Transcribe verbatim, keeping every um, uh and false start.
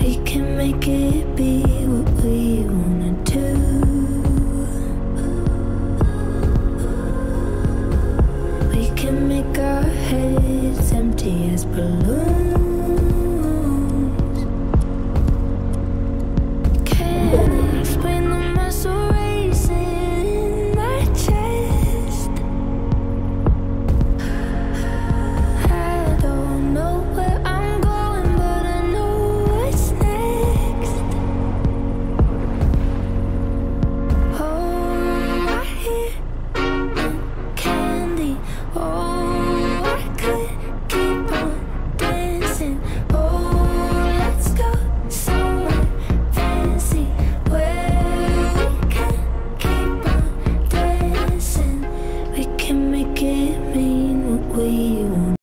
We can make it be what we wanna do. We can make our heads empty as balloons.